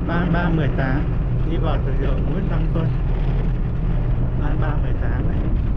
3318 đi vào từ hiệu Nguyễn Đăng Tuân 3318 này.